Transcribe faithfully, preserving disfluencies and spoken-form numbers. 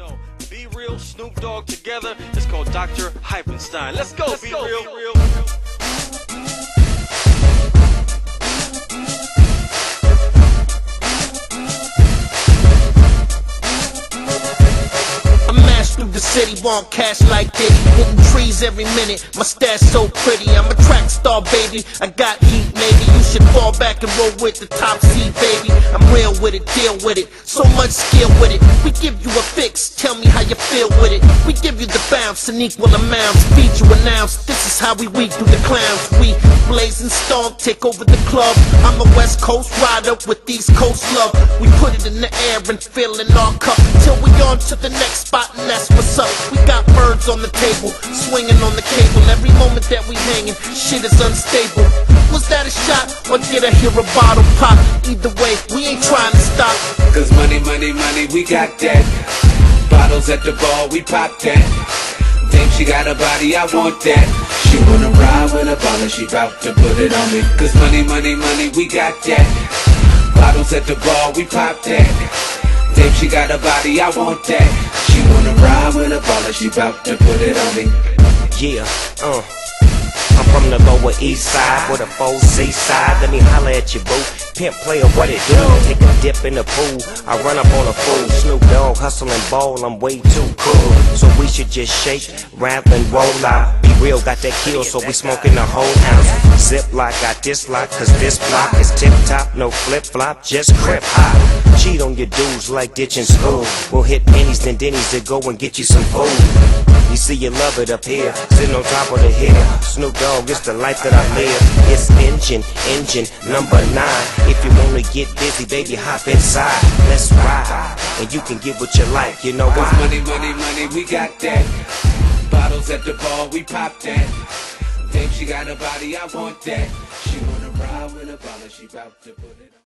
know, Be Real, Snoop Dogg together. It's called Doctor Hypenstein. Let's go, Let's Be go, Real. Be real. Through the city, want cash like Diddy, hitting trees every minute, my stash so pretty. I'm a track star, baby, I got heat, maybe you should fall back and roll with the top seed, baby. I'm real with it, deal with it, so much skill with it. We give you a fix, tell me how you feel with it. We give you the bounce in equal amounts, feed you announce, this is how we weed through the clowns. We blazing storm, take over the club. I'm a West Coast rider with East Coast love. We put it in the air and fill in our cup until we on to the next spot, and that's what's up. We got birds on the table, swinging on the cable. Every moment that we hanging, shit is unstable. Was that a shot, or did I hear a bottle pop? Either way, we ain't trying to stop. Cause money, money, money, we got that. Bottles at the bar, we pop that. Think she got a body, I want that. She wanna ride with a baller, she bout to put it on me. Cause money, money, money, we got that. Bottles at the bar, we pop that. Think she got a body, I want that. She wanna ride with a baller, she bout to put it on me. Yeah, uh I'm from the lower east side, with a full seaside. Let me holler at you, boo. Pimp player, what it do? Take a dip in the pool, I run up on a fool. Snoop Dogg, hustle and ball, I'm way too cool. So we should just shake, rather than roll out. Be Real, got that kill, so we smoking the whole ounce. Zip lock, got this lock, cause this block is tip top, no flip flop, just crip hop. Cheat on your dudes like ditching school. We'll hit pennies, then dennies to go and get you some food. You see you love it up here, sitting on top of the hill. Snoop Dogg, it's the life that I live. It's engine, engine, number nine. If you wanna get busy, baby, hop inside. Let's ride, and you can get what you like, you know why? Cause money, money, money, we got that. Bottles at the bar, we pop that. Think she got a body, I want that. She wanna ride with a baller, she bout to put it on.